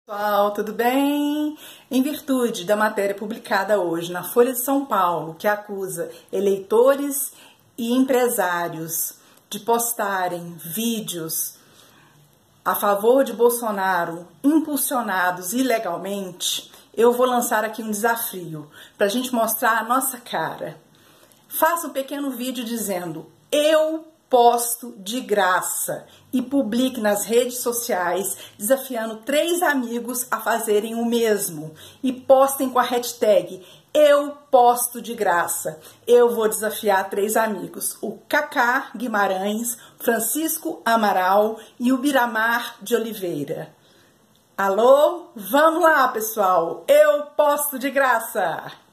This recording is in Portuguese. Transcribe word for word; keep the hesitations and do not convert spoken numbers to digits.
Pessoal, tudo bem? Em virtude da matéria publicada hoje na Folha de São Paulo, que acusa eleitores e empresários de postarem vídeos a favor de Bolsonaro impulsionados ilegalmente, eu vou lançar aqui um desafio para a gente mostrar a nossa cara. Faça um pequeno vídeo dizendo: eu posto de graça, e publique nas redes sociais desafiando três amigos a fazerem o mesmo e postem com a hashtag eu posto de graça. Eu vou desafiar três amigos: o Cacá Guimarães, Francisco Amaral e o Biramar de Oliveira. Alô? Vamos lá, pessoal! Eu posto de graça!